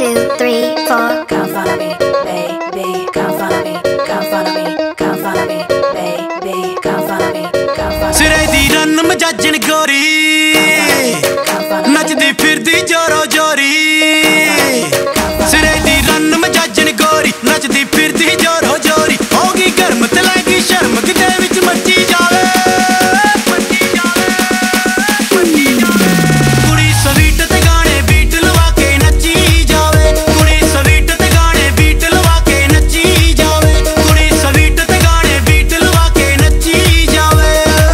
2, 3, 4. Come follow me, baby. Come follow me. Come follow me. Come follow me, baby. Come follow me. Come follow me. सिरे दी run मजाजन गोरी नचदी फिरदी जोरो जोरी सिरे दी run मजाजन गोरी नचदी फिरदी जोरो जोरी होगी गर्म ते लगी शर्म किते विच मची जावे कुड़ी स्वीट ते गाने बीट लवा के नची जावे कुड़ी स्वीट ते गाने बीट लवा के नची जावे कुड़ी स्वीट ते गाने बीट लवा के नची जावे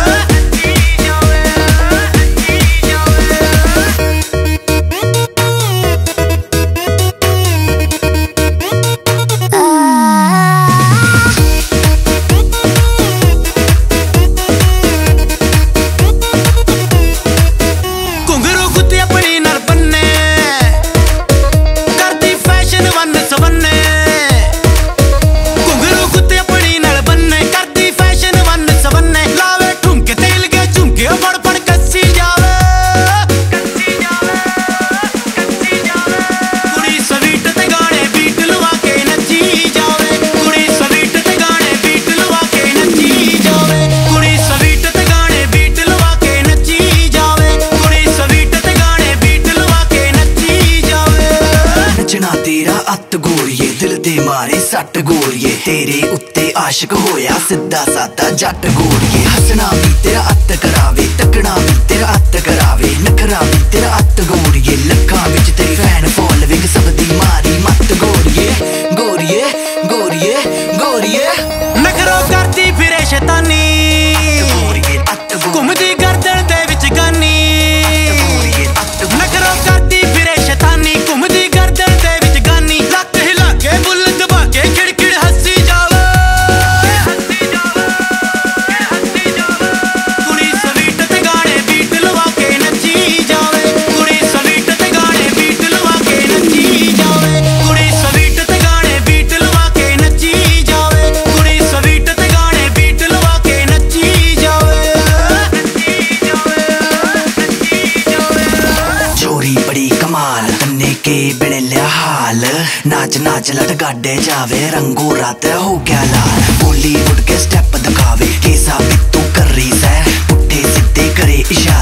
अत गोरिए दिल दे मारे सट गोरिए तेरे उत्ते आशिक होया सीधा सादा जट गोरिए हसना भी तेरा अत करावे तकना भी तेरा अत करावे नखरा भी तेरा अत गोरिए लखा विच तेरी फैन फॉलोइंग सब दी मारी मत गोरिए गोरिए गोरिए गोरिए नखरो करदी फिरे शैतानी गोरिए अत घुमदी गर्दन दे विच गानी नखरो करदी फिरे शैतानी घुमदी गर्दन दे नाच नाच लट गाडे जावे रंगो रात हो गया लाल बॉलीवुड के स्टेप दिखावे केसा भी तू कर रही सै पुट्ठे सीधे करे इशारे